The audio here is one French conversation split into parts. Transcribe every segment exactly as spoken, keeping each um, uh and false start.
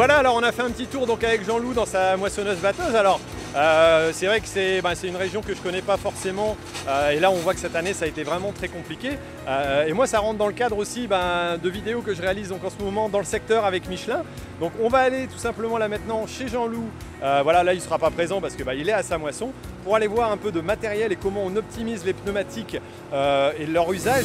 Voilà, alors on a fait un petit tour donc avec Jean-Loup dans sa moissonneuse batteuse. Alors euh, c'est vrai que c'est ben, une région que je ne connais pas forcément euh, et là on voit que cette année ça a été vraiment très compliqué. Euh, et moi ça rentre dans le cadre aussi ben, de vidéos que je réalise donc en ce moment dans le secteur avec Michelin. Donc on va aller tout simplement là maintenant chez Jean-Loup. Euh, voilà, là il ne sera pas présent parce qu'il ben, est à sa moisson pour aller voir un peu de matériel et comment on optimise les pneumatiques euh, et leur usage.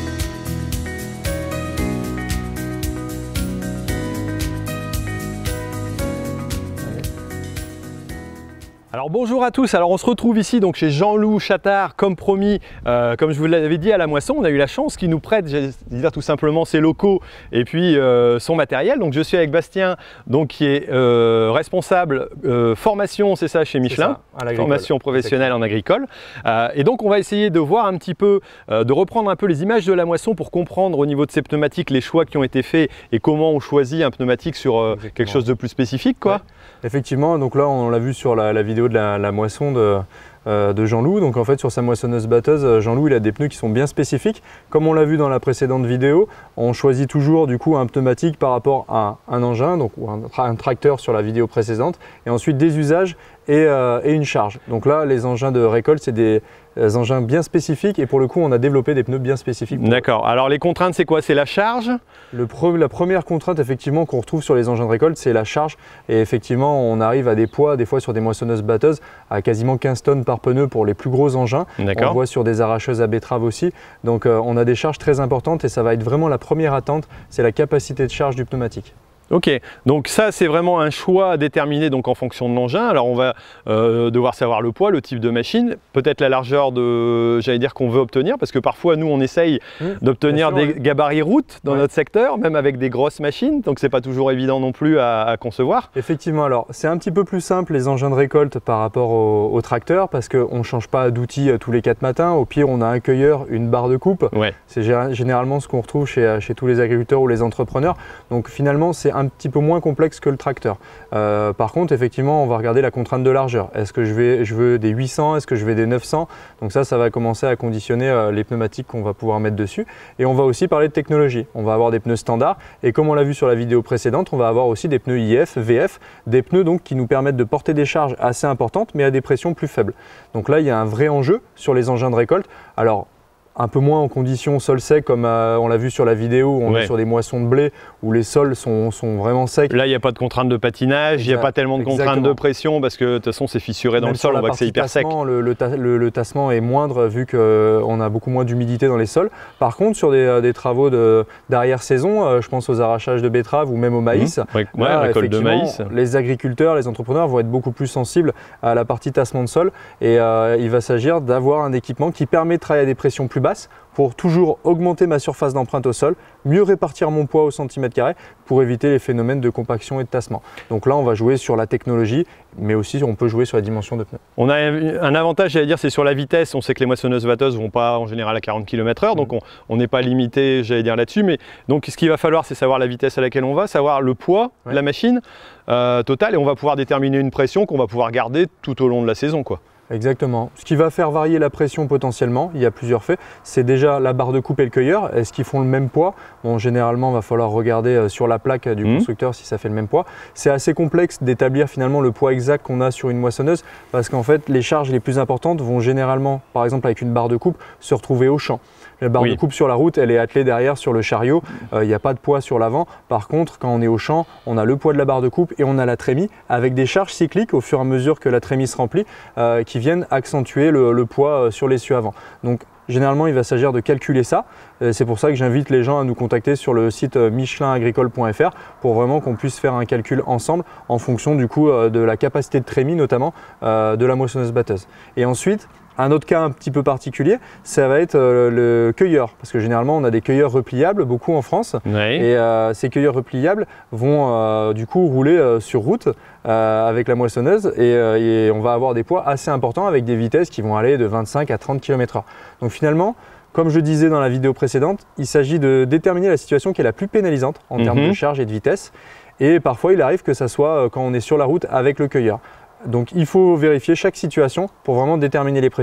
Alors bonjour à tous, alors on se retrouve ici donc chez Jean-Loup Chattard comme promis, euh, comme je vous l'avais dit à la moisson, on a eu la chance qu'il nous prête, je vais dire tout simplement ses locaux et puis euh, son matériel. Donc je suis avec Bastien donc, qui est euh, responsable euh, formation, c'est ça, chez Michelin, ça, formation professionnelle en agricole. Euh, et donc on va essayer de voir un petit peu, euh, de reprendre un peu les images de la moisson pour comprendre au niveau de ces pneumatiques les choix qui ont été faits et comment on choisit un pneumatique sur euh, quelque chose de plus spécifique, quoi. Ouais. Effectivement, donc là on l'a vu sur la, la vidéo de la, la moisson de, euh, de Jean-Loup. Donc en fait sur sa moissonneuse batteuse, Jean-Loup il a des pneus qui sont bien spécifiques. Comme on l'a vu dans la précédente vidéo, on choisit toujours du coup un pneumatique par rapport à un engin, donc ou un, un tracteur sur la vidéo précédente, et ensuite des usages et, euh, et une charge. Donc là les engins de récolte c'est des euh, engins bien spécifiques et pour le coup on a développé des pneus bien spécifiques. D'accord, alors les contraintes c'est quoi? C'est la charge? Le pre La première contrainte effectivement qu'on retrouve sur les engins de récolte c'est la charge, et effectivement on arrive à des poids des fois sur des moissonneuses batteuses à quasiment quinze tonnes par pneu pour les plus gros engins. On voit sur des arracheuses à betterave aussi, donc euh, on a des charges très importantes et ça va être vraiment la première attente, c'est la capacité de charge du pneumatique. Ok, donc ça c'est vraiment un choix à déterminer donc en fonction de l'engin. Alors on va euh, devoir savoir le poids, le type de machine, peut-être la largeur de, j'allais dire qu'on veut obtenir, parce que parfois nous on essaye mmh, d'obtenir des ouais. gabarits route dans ouais. notre secteur, même avec des grosses machines, donc c'est pas toujours évident non plus à, à concevoir. Effectivement, alors c'est un petit peu plus simple les engins de récolte par rapport au, au tracteur, parce qu'on ne change pas d'outils tous les quatre matins. Au pire on a un cueilleur, une barre de coupe, ouais. c'est généralement ce qu'on retrouve chez, chez tous les agriculteurs ou les entrepreneurs, donc finalement c'est un petit peu moins complexe que le tracteur. Euh, par contre, effectivement, on va regarder la contrainte de largeur. Est-ce que je, vais, je veux des huit cents? Est-ce que je veux des neuf cents? Donc ça, ça va commencer à conditionner euh, les pneumatiques qu'on va pouvoir mettre dessus. Et on va aussi parler de technologie. On va avoir des pneus standards et comme on l'a vu sur la vidéo précédente, on va avoir aussi des pneus I F, V F, des pneus donc qui nous permettent de porter des charges assez importantes mais à des pressions plus faibles. Donc là, il y a un vrai enjeu sur les engins de récolte. Alors, un peu moins en conditions sol sec comme euh, on l'a vu sur la vidéo où on ouais. est sur des moissons de blé où les sols sont, sont vraiment secs. Là il n'y a pas de contrainte de patinage, il n'y a pas tellement de contraintes de pression parce que de toute façon c'est fissuré dans Même le sol, on voit que c'est hyper sec. Le, le, le, le tassement est moindre vu qu'on euh, a beaucoup moins d'humidité dans les sols. Par contre sur des, des travaux d'arrière-saison, euh, je pense aux arrachages de betteraves ou même au maïs, mmh. ouais, là, ouais, récolte de maïs. Les agriculteurs, les entrepreneurs vont être beaucoup plus sensibles à la partie tassement de sol et euh, il va s'agir d'avoir un équipement qui permet de travailler à des pressions plus basse pour toujours augmenter ma surface d'empreinte au sol, mieux répartir mon poids au centimètre carré pour éviter les phénomènes de compaction et de tassement. Donc là, on va jouer sur la technologie, mais aussi on peut jouer sur la dimension de pneu. On a un avantage, j'allais dire, c'est sur la vitesse. On sait que les moissonneuses batteuses ne vont pas en général à quarante kilomètres heure, donc on n'est pas limité, j'allais dire, là-dessus. Mais donc ce qu'il va falloir, c'est savoir la vitesse à laquelle on va, savoir le poids ouais. de la machine euh, totale, et on va pouvoir déterminer une pression qu'on va pouvoir garder tout au long de la saison, quoi. Exactement. Ce qui va faire varier la pression potentiellement, il y a plusieurs faits, c'est déjà la barre de coupe et le cueilleur. Est-ce qu'ils font le même poids? Bon, généralement, il va falloir regarder sur la plaque du mmh. constructeur si ça fait le même poids. C'est assez complexe d'établir finalement le poids exact qu'on a sur une moissonneuse parce qu'en fait, les charges les plus importantes vont généralement, par exemple avec une barre de coupe, se retrouver au champ. La barre oui. de coupe sur la route, elle est attelée derrière sur le chariot, il euh, n'y a pas de poids sur l'avant. Par contre, quand on est au champ, on a le poids de la barre de coupe et on a la trémie avec des charges cycliques au fur et à mesure que la trémie se remplit euh, qui viennent accentuer le, le poids sur l'essieu avant. Donc, généralement, il va s'agir de calculer ça. C'est pour ça que j'invite les gens à nous contacter sur le site michelin agricole point F R pour vraiment qu'on puisse faire un calcul ensemble en fonction du coup de la capacité de trémie notamment euh, de la moissonneuse batteuse. Et ensuite, un autre cas un petit peu particulier, ça va être euh, le cueilleur, parce que généralement on a des cueilleurs repliables, beaucoup en France, oui. et euh, ces cueilleurs repliables vont euh, du coup rouler euh, sur route euh, avec la moissonneuse et, euh, et on va avoir des poids assez importants avec des vitesses qui vont aller de vingt-cinq à trente kilomètres heure. Donc finalement, comme je le disais dans la vidéo précédente, il s'agit de déterminer la situation qui est la plus pénalisante en mm-hmm. termes de charge et de vitesse, et parfois il arrive que ça soit quand on est sur la route avec le cueilleur. Donc il faut vérifier chaque situation pour vraiment déterminer les pressions.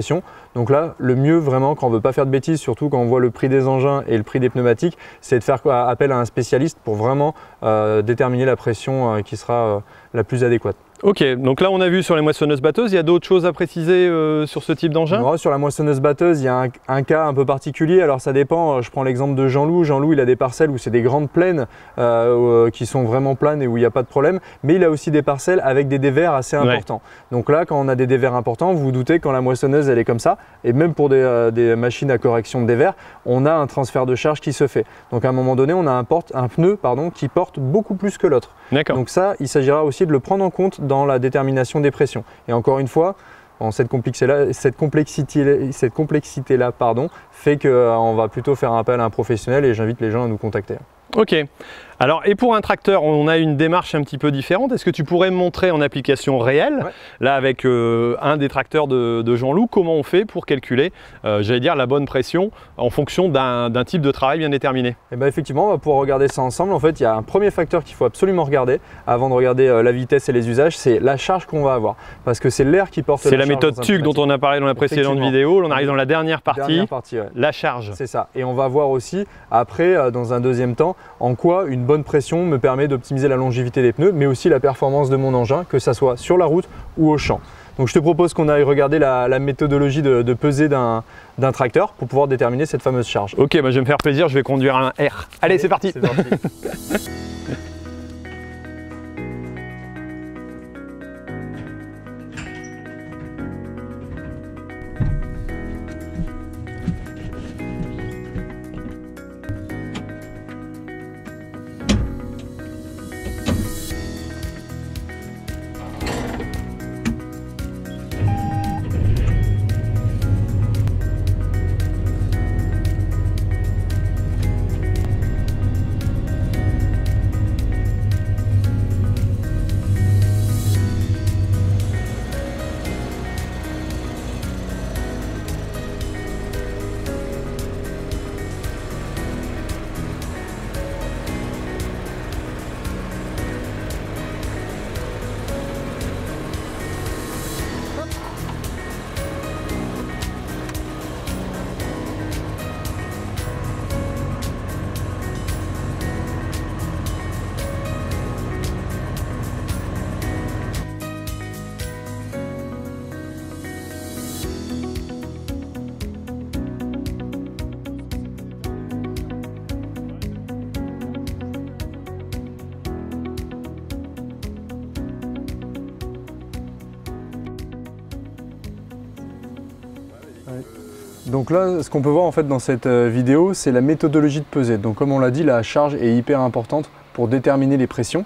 Donc là, le mieux vraiment quand on ne veut pas faire de bêtises, surtout quand on voit le prix des engins et le prix des pneumatiques, c'est de faire quoi, appel à un spécialiste pour vraiment euh, déterminer la pression euh, qui sera euh, la plus adéquate. Ok, donc là on a vu sur les moissonneuses-batteuses, il y a d'autres choses à préciser euh, sur ce type d'engin? Sur la moissonneuse-batteuse, il y a un, un cas un peu particulier, alors ça dépend, je prends l'exemple de Jean-Loup. Jean-Loup, il a des parcelles où c'est des grandes plaines euh, qui sont vraiment planes et où il n'y a pas de problème, mais il a aussi des parcelles avec des dévers assez importants. Ouais. Donc là, quand on a des dévers importants, vous vous doutez, quand la moissonneuse elle est comme ça, et même pour des, euh, des machines à correction de dévers, on a un transfert de charge qui se fait. Donc à un moment donné, on a un, porte, un pneu pardon, qui porte beaucoup plus que l'autre. Donc ça, il s'agira aussi de le prendre en compte dans la détermination des pressions. Et encore une fois, bon, cette complexité-là cette complexité, cette complexité -là, pardon, fait qu'on euh, va plutôt faire appel à un professionnel et j'invite les gens à nous contacter. Ok. Alors, et pour un tracteur, on a une démarche un petit peu différente. Est-ce que tu pourrais me montrer en application réelle, ouais. là avec euh, un des tracteurs de, de Jean-Loup, comment on fait pour calculer, euh, j'allais dire, la bonne pression en fonction d'un type de travail bien déterminé? Et ben effectivement, on va pouvoir regarder ça ensemble. En fait, il y a un premier facteur qu'il faut absolument regarder avant de regarder euh, la vitesse et les usages, c'est la charge qu'on va avoir. Parce que c'est l'air qui porte la charge. C'est la méthode T U C dont on a parlé dans la précédente vidéo. On arrive dans la dernière partie, dernière partie ouais. la charge. C'est ça. Et on va voir aussi, après, euh, dans un deuxième temps, en quoi une bonne pression me permet d'optimiser la longévité des pneus, mais aussi la performance de mon engin, que ça soit sur la route ou au champ. Donc je te propose qu'on aille regarder la, la méthodologie de, de pesée d'un tracteur pour pouvoir déterminer cette fameuse charge. Ok, bah je vais me faire plaisir, je vais conduire un R. Allez, c'est parti, parti. Donc là, ce qu'on peut voir en fait dans cette vidéo, c'est la méthodologie de pesée. Donc comme on l'a dit, la charge est hyper importante pour déterminer les pressions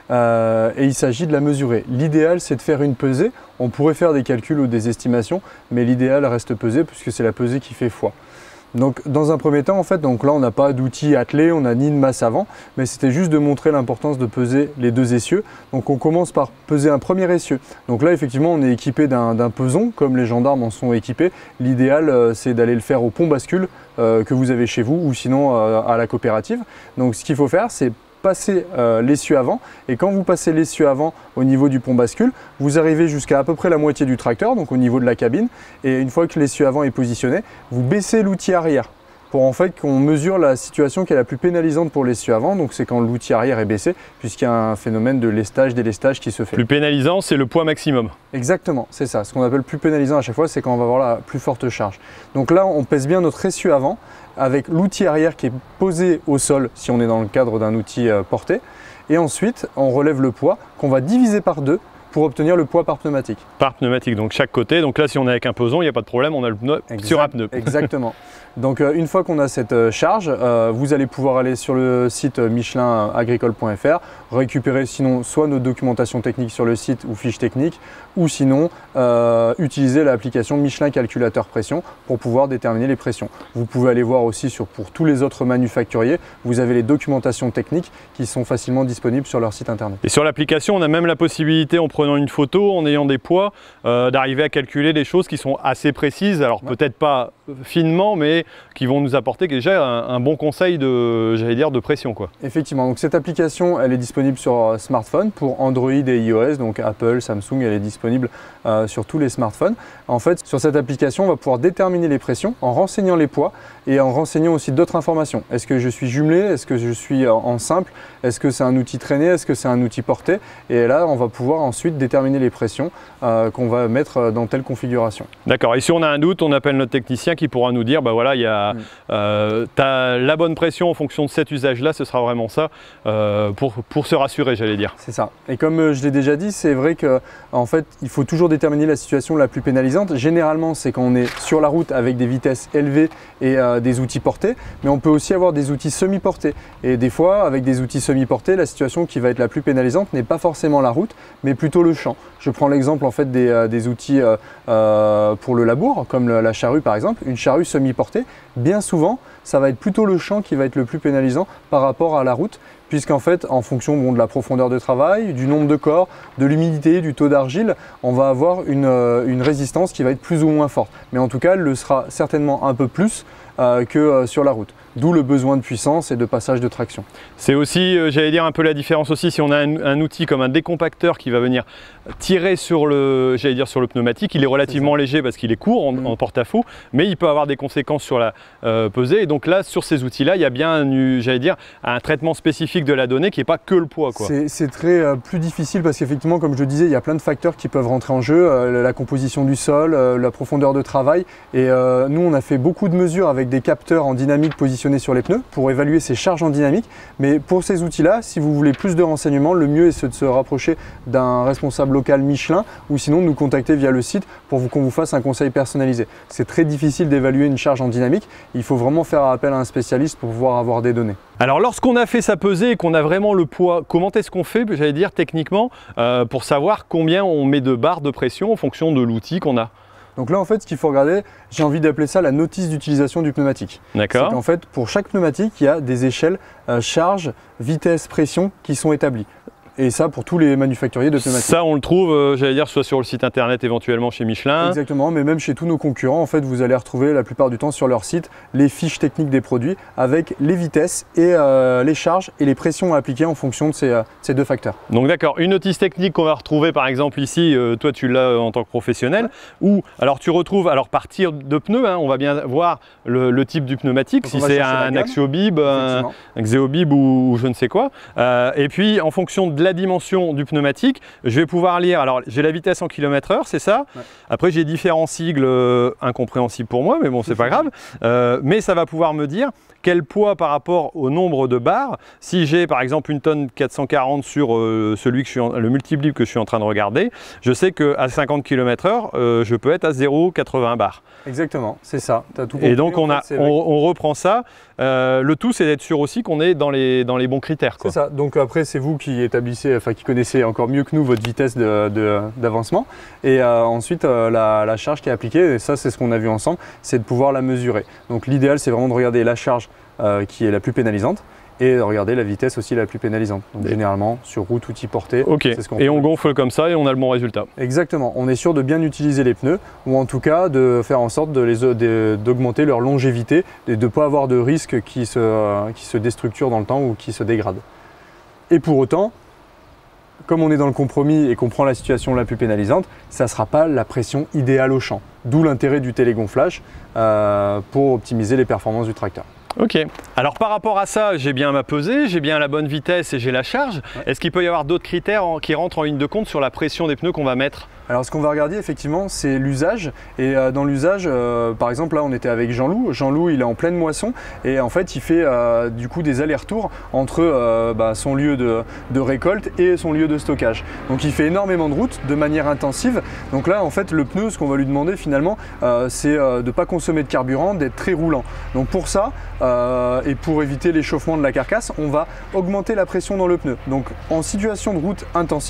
euh, et il s'agit de la mesurer. L'idéal, c'est de faire une pesée. On pourrait faire des calculs ou des estimations, mais l'idéal reste pesée puisque c'est la pesée qui fait foi. Donc dans un premier temps, en fait, donc là on n'a pas d'outil attelé, on n'a ni de masse avant, mais c'était juste de montrer l'importance de peser les deux essieux. Donc on commence par peser un premier essieu. Donc là effectivement on est équipé d'un peson, comme les gendarmes en sont équipés. L'idéal euh, c'est d'aller le faire au pont bascule euh, que vous avez chez vous ou sinon euh, à la coopérative. Donc ce qu'il faut faire c'est passer euh, l'essieu avant, et quand vous passez l'essieu avant au niveau du pont bascule, vous arrivez jusqu'à à peu près la moitié du tracteur, donc au niveau de la cabine, et une fois que l'essieu avant est positionné, vous baissez l'outil arrière pour en fait qu'on mesure la situation qui est la plus pénalisante pour l'essieu avant, donc c'est quand l'outil arrière est baissé, puisqu'il y a un phénomène de lestage, délestage qui se fait. Plus pénalisant, c'est le poids maximum. Exactement, c'est ça. Ce qu'on appelle plus pénalisant à chaque fois, c'est quand on va avoir la plus forte charge. Donc là, on pèse bien notre essieu avant, avec l'outil arrière qui est posé au sol, si on est dans le cadre d'un outil porté, et ensuite, on relève le poids, qu'on va diviser par deux, pour obtenir le poids par pneumatique. Par pneumatique, donc chaque côté. Donc là, si on est avec un peson, il n'y a pas de problème, on a le pneu exact, sur un pneu. Exactement. Donc euh, une fois qu'on a cette euh, charge, euh, vous allez pouvoir aller sur le site michelin agricole point F R, récupérer sinon soit nos documentations techniques sur le site ou fiches techniques, ou sinon euh, utiliser l'application Michelin Calculateur Pression pour pouvoir déterminer les pressions. Vous pouvez aller voir aussi sur, pour tous les autres manufacturiers, vous avez les documentations techniques qui sont facilement disponibles sur leur site internet. Et sur l'application, on a même la possibilité, en prenant une photo, en ayant des poids, euh, d'arriver à calculer des choses qui sont assez précises. Alors ouais. peut-être pas finement, mais qui vont nous apporter déjà un, un bon conseil de, j'allais dire, de pression, quoi. Effectivement, donc cette application, elle est disponible sur smartphone pour Android et iOS, donc Apple, Samsung, elle est disponible euh, sur tous les smartphones. En fait, sur cette application, on va pouvoir déterminer les pressions en renseignant les poids et en renseignant aussi d'autres informations. Est-ce que je suis jumelé? Est-ce que je suis en simple? Est-ce que c'est un outil traîné? Est-ce que c'est un outil porté? Et là, on va pouvoir ensuite déterminer les pressions euh, qu'on va mettre dans telle configuration. D'accord. Et si on a un doute, on appelle notre technicien qui pourra nous dire, bah voilà, il y a mmh. euh, t'as la bonne pression en fonction de cet usage-là, ce sera vraiment ça, euh, pour, pour se rassurer, j'allais dire. C'est ça. Et comme je l'ai déjà dit, c'est vrai que en fait, il faut toujours déterminer la situation la plus pénalisante. Généralement, c'est quand on est sur la route avec des vitesses élevées et euh, des outils portés, mais on peut aussi avoir des outils semi-portés. Et des fois, avec des outils semi-portés, la situation qui va être la plus pénalisante n'est pas forcément la route, mais plutôt le champ. Je prends l'exemple en fait des, euh, des outils euh, euh, pour le labour, comme le, la charrue par exemple. Une charrue semi-portée, bien souvent, ça va être plutôt le champ qui va être le plus pénalisant par rapport à la route, puisqu'en fait, en fonction bon, de la profondeur de travail, du nombre de corps, de l'humidité, du taux d'argile, on va avoir une, euh, une résistance qui va être plus ou moins forte. Mais en tout cas, elle le sera certainement un peu plus euh, que euh, sur la route. D'où le besoin de puissance et de passage de traction. C'est aussi, euh, j'allais dire, un peu la différence aussi, si on a un, un outil comme un décompacteur qui va venir tirer sur le, j'allais dire, sur le pneumatique, il est relativement est léger parce qu'il est court en, mmh. en porte-à-faux, mais il peut avoir des conséquences sur la euh, pesée. Et donc là, sur ces outils-là, il y a bien, j'allais dire, un traitement spécifique de la donnée qui n'est pas que le poids. C'est très euh, plus difficile parce qu'effectivement, comme je le disais, il y a plein de facteurs qui peuvent rentrer en jeu, euh, la composition du sol, euh, la profondeur de travail. Et euh, nous, on a fait beaucoup de mesures avec des capteurs en dynamique positionnés sur les pneus pour évaluer ces charges en dynamique. Mais pour ces outils-là, si vous voulez plus de renseignements, le mieux est de se rapprocher d'un responsable local Michelin ou sinon de nous contacter via le site pour qu'on vous fasse un conseil personnalisé. C'est très difficile d'évaluer une charge en dynamique. Il faut vraiment faire appel à un spécialiste pour pouvoir avoir des données. Alors lorsqu'on a fait sa pesée et qu'on a vraiment le poids, comment est-ce qu'on fait, j'allais dire techniquement, euh, pour savoir combien on met de barres de pression en fonction de l'outil qu'on a? Donc là, en fait, ce qu'il faut regarder, j'ai envie d'appeler ça la notice d'utilisation du pneumatique. D'accord. C'est qu'en fait, pour chaque pneumatique, il y a des échelles euh, charge, vitesse, pression qui sont établies. Et ça pour tous les manufacturiers de pneumatiques. Ça on le trouve, euh, j'allais dire, soit sur le site internet éventuellement chez Michelin. Exactement, mais même chez tous nos concurrents, en fait, vous allez retrouver la plupart du temps sur leur site les fiches techniques des produits avec les vitesses et euh, les charges et les pressions à appliquer en fonction de ces, euh, ces deux facteurs. Donc d'accord, une notice technique qu'on va retrouver par exemple ici, euh, toi tu l'as en tant que professionnel, ou alors tu retrouves, alors par tir de pneus, hein, on va bien voir le, le type du pneumatique, donc si c'est un Axiobib, un, un Xeobib ou, ou je ne sais quoi. Euh, et puis en fonction de la la dimension du pneumatique, je vais pouvoir lire, alors j'ai la vitesse en kilomètres heure, c'est ça. Ouais. Après j'ai différents sigles euh, incompréhensibles pour moi, mais bon c'est pas grave. Euh, mais ça va pouvoir me dire quel poids par rapport au nombre de barres. Si j'ai par exemple une tonne quatre cent quarante sur euh, celui que je suis en, le multiple que je suis en train de regarder, je sais qu'à cinquante kilomètres heure, euh, je peux être à zéro virgule quatre-vingts barres. Exactement, c'est ça. T'as tout compris. Et donc on, a, on, on reprend ça. Euh, le tout c'est d'être sûr aussi qu'on est dans les, dans les bons critères. C'est ça. Donc après c'est vous qui établissez, enfin qui connaissez encore mieux que nous votre vitesse d'avancement. Et euh, ensuite euh, la, la charge qui est appliquée, et ça c'est ce qu'on a vu ensemble, c'est de pouvoir la mesurer. Donc l'idéal c'est vraiment de regarder la charge euh, qui est la plus pénalisante. Et regarder la vitesse aussi la plus pénalisante. Donc généralement sur route outil porté. Ok. C'est ce qu'on et fait. On gonfle comme ça et on a le bon résultat. Exactement. On est sûr de bien utiliser les pneus ou en tout cas de faire en sorte d'augmenter de leur longévité et de ne pas avoir de risque qui se, qui se déstructure dans le temps ou qui se dégrade. Et pour autant, comme on est dans le compromis et qu'on prend la situation la plus pénalisante, ça ne sera pas la pression idéale au champ. D'où l'intérêt du télégonflage euh, pour optimiser les performances du tracteur. Ok, alors par rapport à ça, j'ai bien ma pesée, j'ai bien la bonne vitesse et j'ai la charge. Ouais. Est-ce qu'il peut y avoir d'autres critères en, qui rentrent en ligne de compte sur la pression des pneus qu'on va mettre? Alors ce qu'on va regarder effectivement c'est l'usage et euh, dans l'usage euh, par exemple là on était avec Jean-Loup, Jean-Loup il est en pleine moisson et en fait il fait euh, du coup des allers-retours entre euh, bah, son lieu de, de récolte et son lieu de stockage. Donc il fait énormément de routes de manière intensive. Donc là en fait le pneu ce qu'on va lui demander finalement euh, c'est euh, de ne pas consommer de carburant, d'être très roulant. Donc pour ça euh, et pour éviter l'échauffement de la carcasse on va augmenter la pression dans le pneu. Donc en situation de route intensive,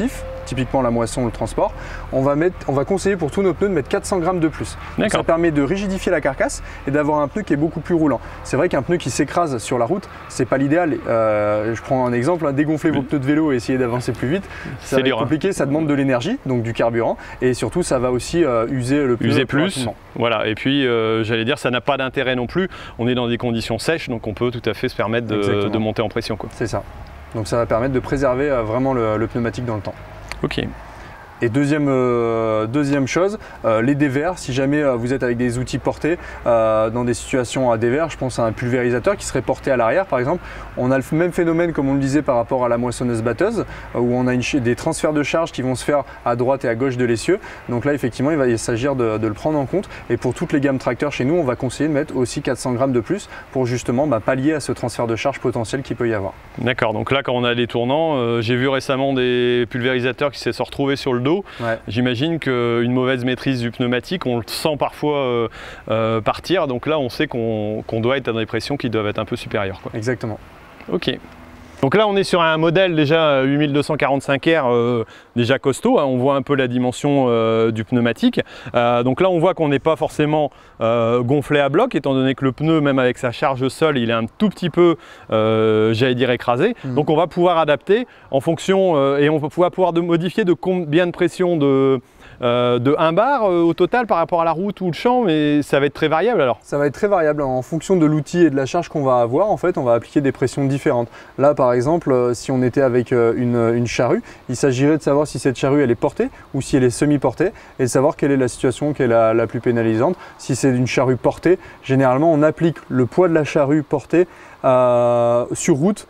typiquement la moisson ou le transport, on va, mettre, on va conseiller pour tous nos pneus de mettre quatre cents grammes de plus. Donc, ça permet de rigidifier la carcasse et d'avoir un pneu qui est beaucoup plus roulant. C'est vrai qu'un pneu qui s'écrase sur la route, c'est pas l'idéal. Euh, je prends un exemple, hein, dégonfler vos pneus de vélo et essayer d'avancer plus vite, ça va être compliqué, ça demande de l'énergie, donc du carburant, et surtout ça va aussi euh, user le pneu user plus, plus rapidement. Voilà, et puis euh, j'allais dire, ça n'a pas d'intérêt non plus. On est dans des conditions sèches, donc on peut tout à fait se permettre de, de monter en pression. C'est ça. Donc ça va permettre de préserver euh, vraiment le, le pneumatique dans le temps. Ok. Et deuxième, euh, deuxième chose, euh, les dévers. Si jamais euh, vous êtes avec des outils portés euh, dans des situations à dévers, je pense à un pulvérisateur qui serait porté à l'arrière par exemple. On a le même phénomène comme on le disait par rapport à la moissonneuse-batteuse euh, où on a une, des transferts de charge qui vont se faire à droite et à gauche de l'essieu. Donc là effectivement il va s'agir de, de le prendre en compte. Et pour toutes les gammes tracteurs chez nous, on va conseiller de mettre aussi quatre cents grammes de plus pour justement bah, pallier à ce transfert de charge potentiel qu'il peut y avoir. D'accord, donc là quand on a des tournants, euh, j'ai vu récemment des pulvérisateurs qui se sont retrouvés sur le dos. Ouais. J'imagine qu'une mauvaise maîtrise du pneumatique, on le sent parfois euh, euh, partir, donc là on sait qu'on qu'on doit être à des pressions qui doivent être un peu supérieures, quoi. Exactement. Ok. Donc là on est sur un modèle déjà huit mille deux cent quarante-cinq R euh, déjà costaud, hein, on voit un peu la dimension euh, du pneumatique. Euh, donc là on voit qu'on n'est pas forcément euh, gonflé à bloc, étant donné que le pneu, même avec sa charge au sol, il est un tout petit peu, euh, j'allais dire, écrasé. Mmh. Donc on va pouvoir adapter en fonction, euh, et on va pouvoir, pouvoir de modifier de combien de pression de... Euh, de un bar euh, au total par rapport à la route ou le champ, mais ça va être très variable alors? Ça va être très variable en fonction de l'outil et de la charge qu'on va avoir. En fait, on va appliquer des pressions différentes. Là, par exemple, euh, si on était avec euh, une, une charrue, il s'agirait de savoir si cette charrue elle est portée ou si elle est semi-portée et de savoir quelle est la situation qui est la, la plus pénalisante. Si c'est une charrue portée, généralement on applique le poids de la charrue portée euh, sur route.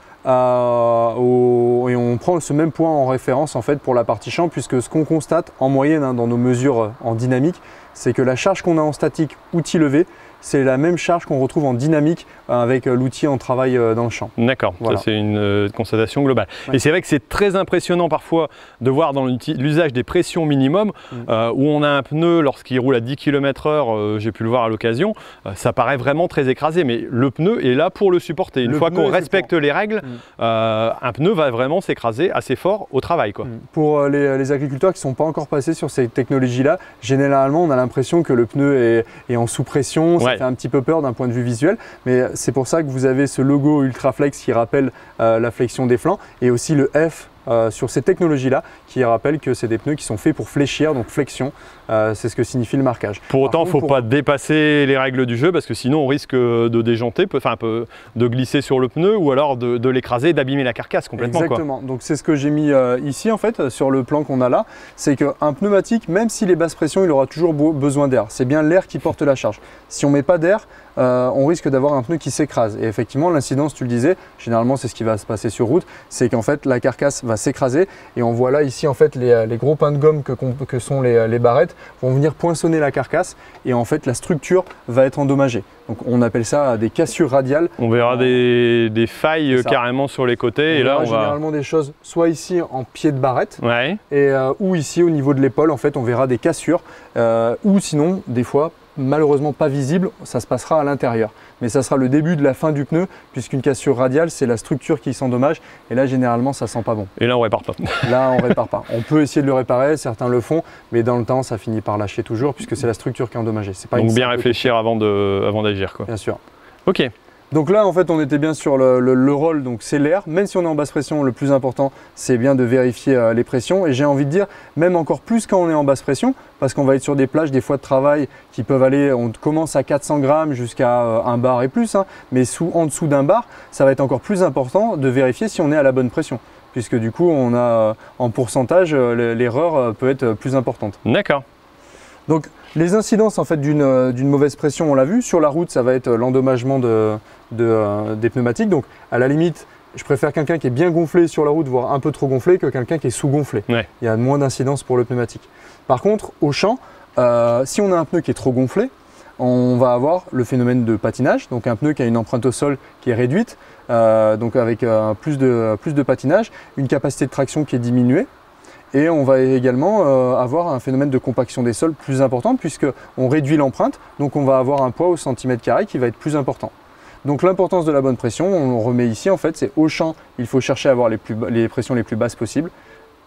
Euh, au, et on prend ce même point en référence en fait pour la partie champ, puisque ce qu'on constate en moyenne hein, dans nos mesures en dynamique, c'est que la charge qu'on a en statique outil levé, c'est la même charge qu'on retrouve en dynamique avec l'outil en travail dans le champ. D'accord, voilà. Ça c'est une euh, constatation globale. Ouais. Et c'est vrai que c'est très impressionnant parfois de voir dans l'usage des pressions minimum, mmh. euh, où on a un pneu lorsqu'il roule à dix kilomètres heure, euh, j'ai pu le voir à l'occasion, euh, ça paraît vraiment très écrasé, mais le pneu est là pour le supporter. Une le fois qu'on respecte les règles, mmh. euh, un pneu va vraiment s'écraser assez fort au travail, quoi. Mmh. Pour les, les agriculteurs qui ne sont pas encore passés sur ces technologies-là, généralement on a l'impression que le pneu est, est en sous-pression. Ça fait un petit peu peur d'un point de vue visuel, mais c'est pour ça que vous avez ce logo Ultraflex qui rappelle euh, la flexion des flancs et aussi le F euh, sur ces technologies-là qui rappellent que c'est des pneus qui sont faits pour fléchir, donc flexion, euh, c'est ce que signifie le marquage. Pour autant, il ne faut pour... pas dépasser les règles du jeu parce que sinon on risque de déjanter, enfin de glisser sur le pneu ou alors de, de l'écraser, d'abîmer la carcasse complètement. Exactement, quoi. Donc c'est ce que j'ai mis euh, ici en fait sur le plan qu'on a là, c'est qu'un pneumatique, même s'il est basse pression, il aura toujours besoin d'air. C'est bien l'air qui porte la charge. Si on ne met pas d'air, Euh, on risque d'avoir un pneu qui s'écrase. Et effectivement, l'incidence, tu le disais, généralement c'est ce qui va se passer sur route, c'est qu'en fait la carcasse va s'écraser et on voit là ici en fait les, les gros pains de gomme que, que sont les, les barrettes vont venir poinçonner la carcasse et en fait la structure va être endommagée. Donc on appelle ça des cassures radiales. On verra des, des failles carrément sur les côtés. On et là, on généralement va... des choses soit ici en pied de barrette ouais. et, euh, ou ici au niveau de l'épaule, en fait on verra des cassures euh, ou sinon des fois malheureusement pas visible, ça se passera à l'intérieur. Mais ça sera le début de la fin du pneu, puisqu'une cassure radiale, c'est la structure qui s'endommage. Et là, généralement, ça sent pas bon. Et là, on répare pas. Là, on répare pas. On peut essayer de le réparer, certains le font, mais dans le temps, ça finit par lâcher toujours, puisque c'est la structure qui est endommagée. C'est pas Donc une bien réfléchir avant de, avant d'agir, quoi. Bien sûr. Ok. Donc là, en fait, on était bien sur le, le, le rôle, donc c'est l'air. Même si on est en basse pression, le plus important, c'est bien de vérifier euh, les pressions. Et j'ai envie de dire, même encore plus quand on est en basse pression, parce qu'on va être sur des plages, des fois de travail, qui peuvent aller, on commence à quatre cents grammes jusqu'à euh, un bar et plus, hein, mais sous, en dessous d'un bar, ça va être encore plus important de vérifier si on est à la bonne pression. Puisque du coup, on a euh, en pourcentage, euh, l'erreur euh, peut être plus importante. D'accord. Donc, les incidences en fait d'une d'une mauvaise pression, on l'a vu. Sur la route, ça va être l'endommagement de, de, euh, des pneumatiques. Donc, à la limite, je préfère quelqu'un qui est bien gonflé sur la route, voire un peu trop gonflé, que quelqu'un qui est sous-gonflé. Ouais. Il y a moins d'incidence pour le pneumatique. Par contre, au champ, euh, si on a un pneu qui est trop gonflé, on va avoir le phénomène de patinage. Donc, un pneu qui a une empreinte au sol qui est réduite, euh, donc avec euh, plus, de, plus de patinage, une capacité de traction qui est diminuée. Et on va également euh, avoir un phénomène de compaction des sols plus important puisqu'on réduit l'empreinte, donc on va avoir un poids au centimètre carré qui va être plus important. Donc l'importance de la bonne pression, on le remet ici en fait, c'est au champ, il faut chercher à avoir les, plus, les pressions les plus basses possibles.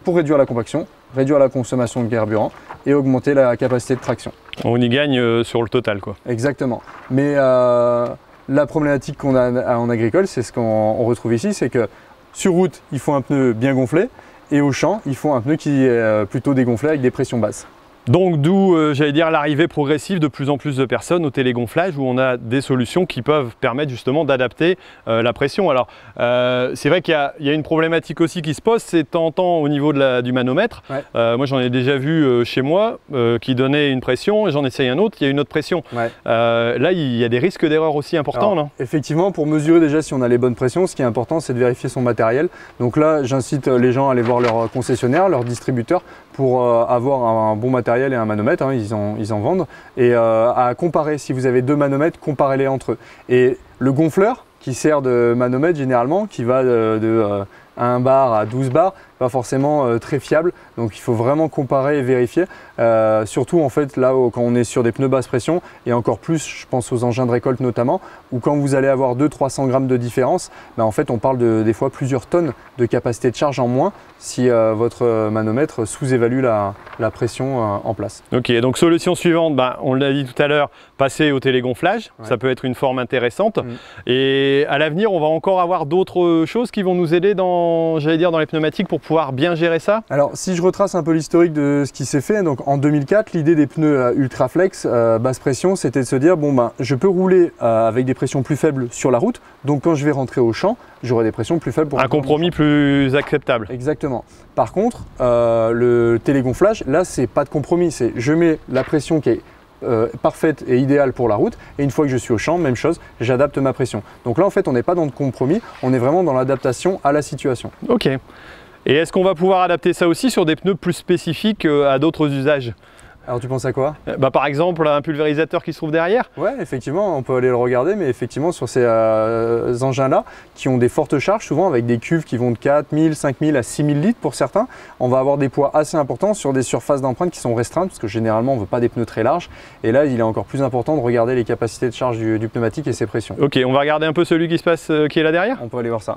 pour réduire la compaction, réduire la consommation de carburant et augmenter la capacité de traction. On y gagne euh, sur le total, quoi. Exactement. Mais euh, la problématique qu'on a en agricole, c'est ce qu'on retrouve ici, c'est que sur route, il faut un pneu bien gonflé et au champ, il faut un pneu qui est plutôt dégonflé avec des pressions basses. Donc d'où, euh, j'allais dire, l'arrivée progressive de plus en plus de personnes au télégonflage où on a des solutions qui peuvent permettre justement d'adapter euh, la pression. Alors euh, c'est vrai qu'il y, y a une problématique aussi qui se pose, c'est tentant au niveau de la, du manomètre. Ouais. Euh, moi j'en ai déjà vu euh, chez moi euh, qui donnait une pression et j'en essaye un autre, il y a une autre pression. Ouais. Euh, là il y a des risques d'erreur aussi importants, Alors, non? Effectivement, pour mesurer déjà si on a les bonnes pressions, ce qui est important c'est de vérifier son matériel. Donc là j'incite les gens à aller voir leur concessionnaire, leur distributeur pour euh, avoir un, un bon matériel et un manomètre, hein, ils, en, ils en vendent, et euh, à comparer. Si vous avez deux manomètres, comparez-les entre eux. Et le gonfleur qui sert de manomètre généralement, qui va de, de euh, un bar à douze bars, pas forcément euh, très fiable, donc il faut vraiment comparer et vérifier, euh, surtout en fait là où, quand on est sur des pneus basse pression, et encore plus je pense aux engins de récolte notamment, où quand vous allez avoir deux à trois cents grammes de différence, ben, en fait on parle de, des fois plusieurs tonnes de capacité de charge en moins si euh, votre manomètre sous-évalue la, la pression euh, en place. Ok, donc solution suivante, ben, on l'a dit tout à l'heure, passer au télégonflage, ouais. Ça peut être une forme intéressante, mmh. Et à l'avenir on va encore avoir d'autres choses qui vont nous aider dans, j'allais dire, dans les pneumatiques pour pouvoir bien gérer ça? Alors si je retrace un peu l'historique de ce qui s'est fait, donc en deux mille quatre, l'idée des pneus euh, Ultraflex euh, basse pression, c'était de se dire bon ben je peux rouler euh, avec des pressions plus faibles sur la route, donc quand je vais rentrer au champ, j'aurai des pressions plus faibles pour un compromis plus acceptable. Exactement. Par contre, euh, le télégonflage, là c'est pas de compromis, c'est je mets la pression qui est Euh, parfaite et idéale pour la route, et une fois que je suis au champ, même chose, j'adapte ma pression. Donc là en fait on n'est pas dans le compromis, on est vraiment dans l'adaptation à la situation. Ok. Et est-ce qu'on va pouvoir adapter ça aussi sur des pneus plus spécifiques à d'autres usages? Alors tu penses à quoi? Bah, par exemple un pulvérisateur qui se trouve derrière? Ouais, effectivement, on peut aller le regarder, mais effectivement sur ces euh, engins-là qui ont des fortes charges, souvent avec des cuves qui vont de quatre mille, cinq mille à six mille litres pour certains, on va avoir des poids assez importants sur des surfaces d'empreinte qui sont restreintes, parce que généralement on ne veut pas des pneus très larges, et là il est encore plus important de regarder les capacités de charge du, du pneumatique et ses pressions. Ok, on va regarder un peu celui qui se passe, euh, qui est là derrière? On peut aller voir ça.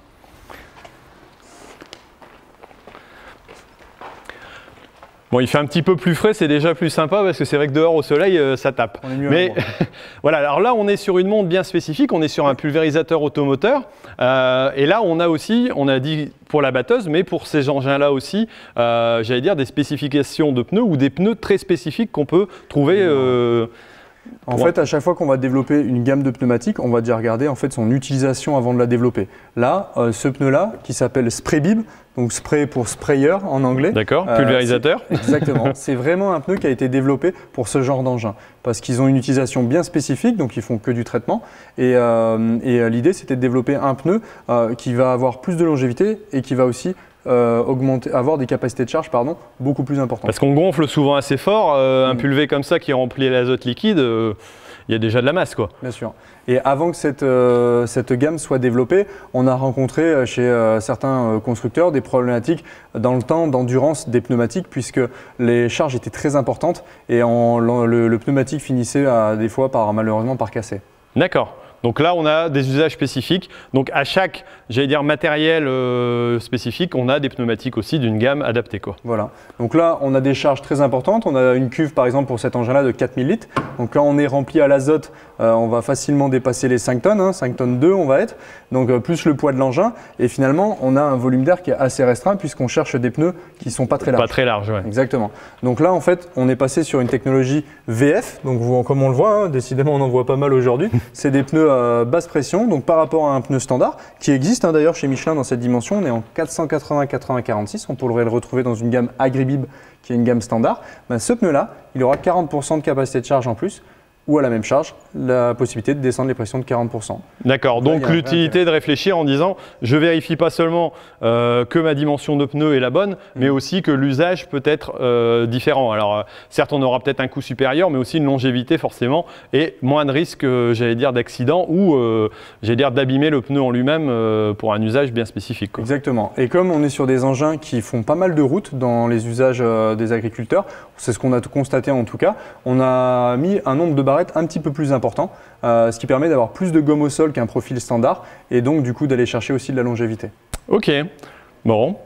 Bon, il fait un petit peu plus frais, c'est déjà plus sympa parce que c'est vrai que dehors au soleil, euh, ça tape. On est mieux. Mais voilà, alors là, on est sur une montre bien spécifique, on est sur un pulvérisateur automoteur. Euh, et là, on a aussi, on a dit pour la batteuse, mais pour ces engins-là aussi, euh, j'allais dire des spécifications de pneus ou des pneus très spécifiques qu'on peut trouver. Euh, En fait, à chaque fois qu'on va développer une gamme de pneumatiques, on va déjà regarder en fait son utilisation avant de la développer. Là, euh, ce pneu-là, qui s'appelle Spraybib, donc spray pour sprayer en anglais. D'accord, pulvérisateur. Euh, exactement. C'est vraiment un pneu qui a été développé pour ce genre d'engin, parce qu'ils ont une utilisation bien spécifique, donc ils font que du traitement. Et, euh, et l'idée, c'était de développer un pneu euh, qui va avoir plus de longévité et qui va aussi Euh, augmenter, avoir des capacités de charge pardon, beaucoup plus importantes. Parce qu'on gonfle souvent assez fort, euh, mmh. un pulvé comme ça qui remplit l'azote liquide, il euh, y a déjà de la masse, quoi. Bien sûr. Et avant que cette, euh, cette gamme soit développée, on a rencontré chez euh, certains constructeurs des problématiques dans le temps d'endurance des pneumatiques, puisque les charges étaient très importantes et en, le, le pneumatique finissait à, des fois par, malheureusement par casser. D'accord. Donc là, on a des usages spécifiques. Donc à chaque, j'allais dire, matériel euh, spécifique, on a des pneumatiques aussi d'une gamme adaptée, quoi. Voilà. Donc là, on a des charges très importantes. On a une cuve, par exemple, pour cet engin-là de quatre mille litres. Donc quand on est rempli à l'azote, euh, on va facilement dépasser les cinq tonnes. Hein, cinq tonnes deux, on va être. Donc euh, plus le poids de l'engin. Et finalement, on a un volume d'air qui est assez restreint puisqu'on cherche des pneus qui ne sont pas très larges. Pas très larges, ouais. Exactement. Donc là, en fait, on est passé sur une technologie V F. Donc vous, comme on le voit, hein, décidément, on en voit pas mal aujourd'hui. C'est des pneus Euh, basse pression, donc par rapport à un pneu standard qui existe hein, d'ailleurs chez Michelin dans cette dimension, on est en quatre cent quatre-vingts quatre-vingts quarante-six, on pourrait le retrouver dans une gamme Agribib qui est une gamme standard. Ben, ce pneu là, il aura quarante pour cent de capacité de charge en plus, ou à la même charge, la possibilité de descendre les pressions de quarante pour cent. D'accord, donc, donc l'utilité de réfléchir en disant je vérifie pas seulement euh, que ma dimension de pneu est la bonne, mmh. mais aussi que l'usage peut être euh, différent. Alors euh, certes on aura peut-être un coût supérieur, mais aussi une longévité forcément, et moins de risques, euh, j'allais dire, d'accident ou euh, j'allais dire d'abîmer le pneu en lui-même euh, pour un usage bien spécifique, quoi. Exactement, et comme on est sur des engins qui font pas mal de routes dans les usages euh, des agriculteurs, c'est ce qu'on a constaté en tout cas, on a mis un nombre de barres un petit peu plus important, euh, ce qui permet d'avoir plus de gomme au sol qu'un profil standard et donc du coup d'aller chercher aussi de la longévité. Ok, bon,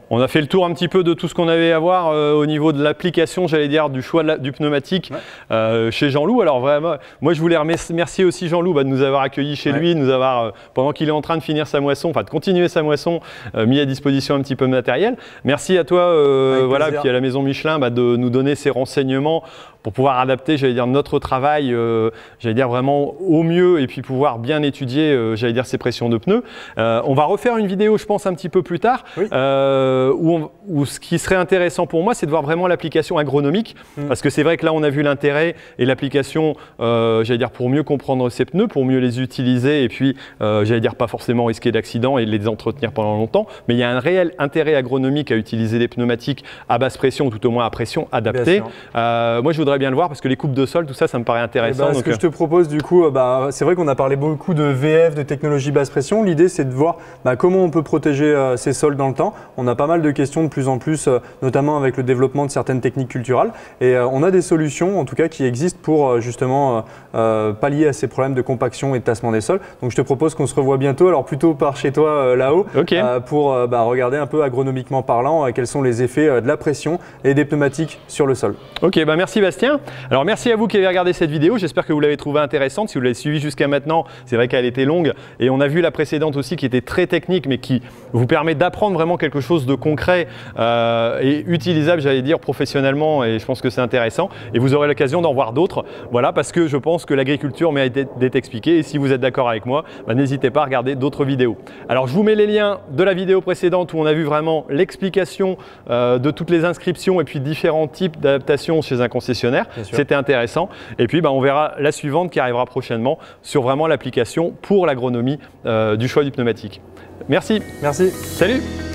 On a fait le tour un petit peu de tout ce qu'on avait à voir euh, au niveau de l'application, j'allais dire, du choix de la, du pneumatique ouais. euh, chez Jean-Loup. Alors vraiment, moi je voulais remercier aussi Jean-Loup bah, de nous avoir accueillis chez ouais. lui, de nous avoir, euh, pendant qu'il est en train de finir sa moisson, enfin de continuer sa moisson, euh, mis à disposition un petit peu de matériel. Merci à toi, euh, voilà, puis à la Maison Michelin bah, de nous donner ces renseignements pour pouvoir adapter, j'allais dire, notre travail, euh, j'allais dire vraiment au mieux et puis pouvoir bien étudier, euh, j'allais dire, ces pressions de pneus. Euh, on va refaire une vidéo, je pense, un petit peu plus tard, oui. euh, où, on, où ce qui serait intéressant pour moi, c'est de voir vraiment l'application agronomique, mmh. parce que c'est vrai que là, on a vu l'intérêt et l'application, euh, j'allais dire, pour mieux comprendre ces pneus, pour mieux les utiliser et puis, euh, j'allais dire, pas forcément risquer d'accident et les entretenir pendant longtemps, mais il y a un réel intérêt agronomique à utiliser des pneumatiques à basse pression, ou tout au moins à pression adaptée. Euh, moi, je voudrais bien le voir parce que les coupes de sol, tout ça, ça me paraît intéressant. Bah, ce donc, que euh... je te propose du coup, bah, c'est vrai qu'on a parlé beaucoup de V F, de technologie basse pression. L'idée, c'est de voir bah, comment on peut protéger euh, ces sols dans le temps. On a pas mal de questions de plus en plus, euh, notamment avec le développement de certaines techniques culturales. Et euh, on a des solutions, en tout cas, qui existent pour euh, justement euh, euh, pallier à ces problèmes de compaction et de tassement des sols. Donc, je te propose qu'on se revoie bientôt, alors plutôt par chez toi euh, là-haut, okay. euh, pour euh, bah, regarder un peu agronomiquement parlant euh, quels sont les effets euh, de la pression et des pneumatiques sur le sol. Ok, bah merci Bastien. Alors merci à vous qui avez regardé cette vidéo, j'espère que vous l'avez trouvée intéressante. Si vous l'avez suivie jusqu'à maintenant, c'est vrai qu'elle était longue et on a vu la précédente aussi qui était très technique mais qui vous permet d'apprendre vraiment quelque chose de concret euh, et utilisable, j'allais dire, professionnellement, et je pense que c'est intéressant et vous aurez l'occasion d'en voir d'autres. Voilà, parce que je pense que l'agriculture mérite d'être expliquée et si vous êtes d'accord avec moi, bah, n'hésitez pas à regarder d'autres vidéos. Alors je vous mets les liens de la vidéo précédente où on a vu vraiment l'explication euh, de toutes les inscriptions et puis différents types d'adaptations chez un concessionnaire. C'était intéressant. Et puis bah, on verra la suivante qui arrivera prochainement sur vraiment l'application pour l'agronomie euh, du choix du pneumatique. Merci. Merci. Salut.